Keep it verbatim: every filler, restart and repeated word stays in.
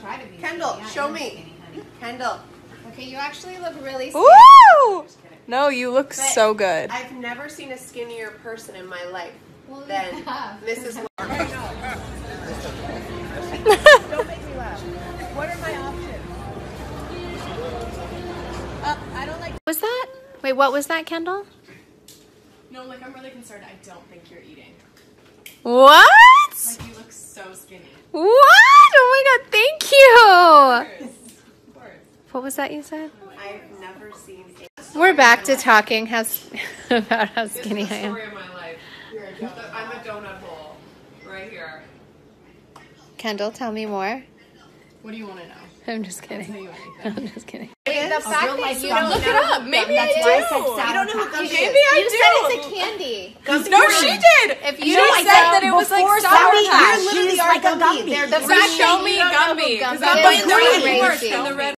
try to be Kendall, skinny. show am me. Skinny, Kendall. okay, you actually look really skinny. Woo! No, you look But so good. I've never seen a skinnier person in my life Well, than yeah. Missus Lark. Don't make me laugh. What are my options? Uh, I don't like. Was that? Wait, what was that, Kendall? No, like I'm really concerned. I don't think you're eating. What? Like you look so skinny. What? Oh my god, thank you. Of course. Of course. What was that you said? I've never seen a We're back to talking how, about how skinny I This is the am. story of my life. I'm a donut hole. Right here. Kendall, tell me more. What do you want to know? I'm just kidding. Tell you anything. I'm just kidding. Wait, the fact real that life you gum. don't Look it up. Maybe I That's do. why I said sour You don't know who patch. Gumby Maybe is. I You do. said it's a candy. No, she did. If You you just like said them that it was like before sour Gumby, patch. You're literally she's our like a Gumby. Gumby. They're The the fact Show that me you don't know Gumby, who 'cause Gumby I'm is like, is no, crazy. it's worse than the red